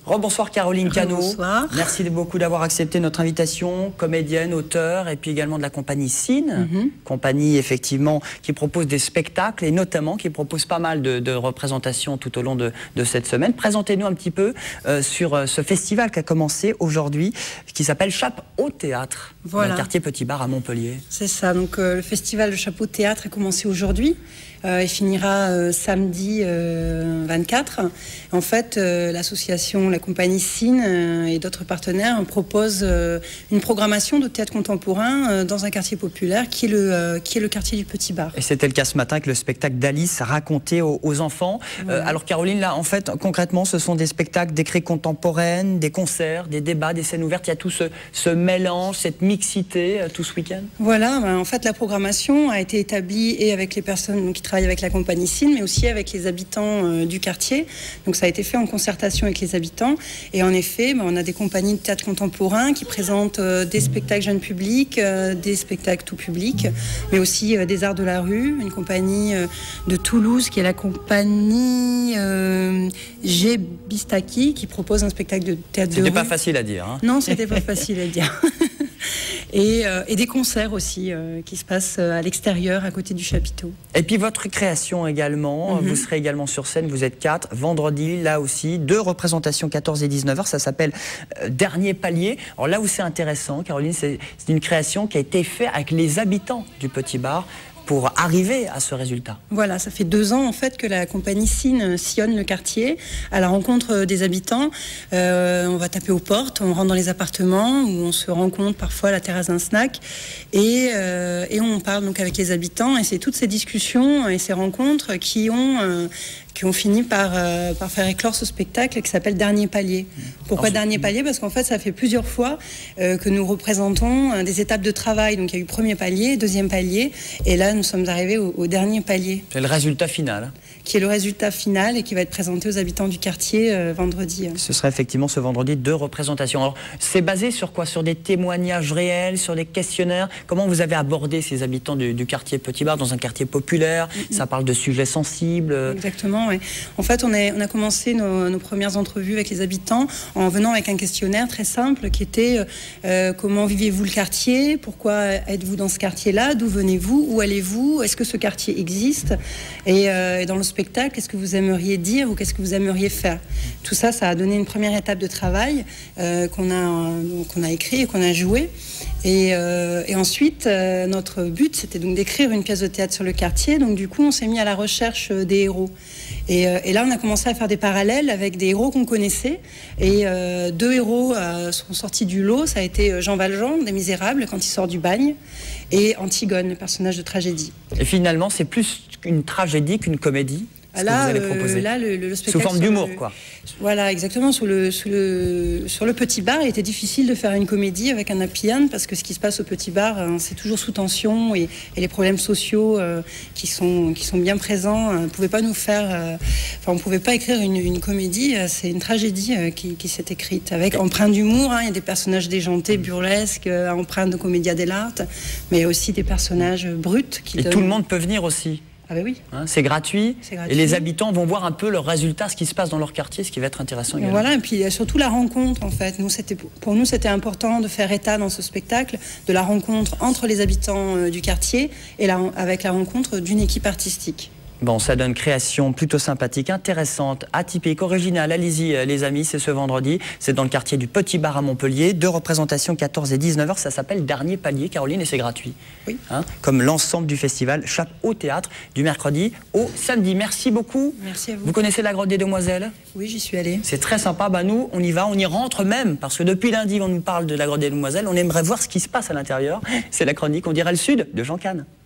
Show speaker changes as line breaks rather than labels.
Rebonsoir Caroline Cano.
Bonsoir.
Merci beaucoup d'avoir accepté notre invitation, comédienne, auteure, et puis également de la compagnie Cine, compagnie effectivement qui propose des spectacles et notamment qui propose pas mal de représentations tout au long de cette semaine. Présentez-nous un petit peu sur ce festival qui a commencé aujourd'hui, qui s'appelle Chape au théâtre, dans le quartier Petit Bar à Montpellier.
C'est ça, donc le festival Chape au théâtre a commencé aujourd'hui. Il finira samedi 24. En fait, l'association, la compagnie Cine et d'autres partenaires proposent une programmation de théâtre contemporain dans un quartier populaire qui est le quartier du Petit Bar. Et
c'était le cas ce matin avec le spectacle d'Alice raconté aux enfants. Alors Caroline, là, en fait, concrètement, ce sont des spectacles d'écrits contemporaines, des concerts, des débats, des scènes ouvertes. Il y a tout ce mélange, cette mixité tout ce week-end.
Voilà, en fait, la programmation a été établie et avec les personnes qui travaillent avec la compagnie Cine, mais aussi avec les habitants du quartier. Donc ça a été fait en concertation avec les habitants. Et en effet, on a des compagnies de théâtre contemporain qui présentent des spectacles jeunes publics, des spectacles tout public, mais aussi des arts de la rue. Une compagnie de Toulouse qui est la compagnie G. Bistaki qui propose un spectacle de théâtre de rue.
C'était pas facile à dire. Hein.
Non, c'était pas facile à dire. Et des concerts aussi qui se passent à l'extérieur, à côté du chapiteau.
Et puis votre création également, vous serez également sur scène, vous êtes 4, vendredi, là aussi, 2 représentations, 14 et 19h, ça s'appelle Dernier Palier. Alors là où c'est intéressant, Caroline, c'est une création qui a été faite avec les habitants du Petit Bar, pour arriver à ce résultat.
Voilà, ça fait 2 ans en fait que la compagnie Cine sillonne le quartier à la rencontre des habitants. On va taper aux portes, on rentre dans les appartements où on se rencontre parfois à la terrasse d'un snack et on parle donc avec les habitants et c'est toutes ces discussions et ces rencontres qui ont fini par faire éclore ce spectacle qui s'appelle Dernier Palier. Pourquoi Dernier Palier? Parce qu'en fait, ça fait plusieurs fois que nous représentons des étapes de travail. Donc il y a eu premier palier, deuxième palier, et là nous sommes arrivés au dernier palier.
C'est le résultat final.
Qui est le résultat final et qui va être présenté aux habitants du quartier vendredi.
Ce sera effectivement ce vendredi 2 représentations. Alors c'est basé sur quoi? Sur des témoignages réels, sur des questionnaires? Comment vous avez abordé ces habitants du quartier Petit Bar dans un quartier populaire? Ça parle de sujets sensibles.
Exactement. Ouais. En fait, on a commencé nos premières entrevues avec les habitants en venant avec un questionnaire très simple qui était comment vivez-vous le quartier? Pourquoi êtes-vous dans ce quartier-là? D'où venez-vous? Où allez-vous? Est-ce que ce quartier existe? Et dans le spectacle, qu'est-ce que vous aimeriez dire ou qu'est-ce que vous aimeriez faire? Tout ça, ça a donné une première étape de travail qu'on a écrit et qu'on a joué. Et ensuite, notre but, c'était donc d'écrire une pièce de théâtre sur le quartier. Donc du coup, on s'est mis à la recherche des héros. Et là, on a commencé à faire des parallèles avec des héros qu'on connaissait. Et 2 héros sont sortis du lot. Ça a été Jean Valjean, des Misérables, quand il sort du bagne, et Antigone, le personnage de tragédie.
Et finalement, c'est plus une tragédie qu'une comédie?
Là, le spectacle
sous forme d'humour, quoi.
Voilà, exactement. Sur le Petit Bar, il était difficile de faire une comédie avec un happy end parce que ce qui se passe au Petit Bar, c'est toujours sous tension et les problèmes sociaux qui sont bien présents. On ne pouvait pas on pouvait pas écrire une comédie. C'est une tragédie qui s'est écrite avec empreinte d'humour. Il y a des personnages déjantés, burlesques, empreinte de commedia dell'arte, mais aussi des personnages bruts.
Et tout le monde peut venir aussi.
Ah ben oui.
C'est gratuit. Et les habitants vont voir un peu leur résultat, ce qui se passe dans leur quartier, ce qui va être intéressant également.
Voilà, et puis il y a surtout la rencontre en fait. Pour nous, c'était important de faire état dans ce spectacle de la rencontre entre les habitants du quartier et avec la rencontre d'une équipe artistique.
Bon, ça donne création plutôt sympathique, intéressante, atypique, originale. Allez-y les amis, c'est ce vendredi. C'est dans le quartier du Petit Bar à Montpellier. 2 représentations, 14 et 19h. Ça s'appelle Dernier Palier, Caroline, et c'est gratuit.
Oui.
Comme l'ensemble du festival Chape au théâtre, du mercredi au samedi. Merci beaucoup.
Merci à vous.
Vous connaissez la grotte des Demoiselles?
Oui, j'y suis allée.
C'est très sympa. Nous, on y va, on y rentre même, parce que depuis lundi, on nous parle de la grotte des Demoiselles. On aimerait voir ce qui se passe à l'intérieur. C'est la chronique On dirait le Sud de Jean Kahn.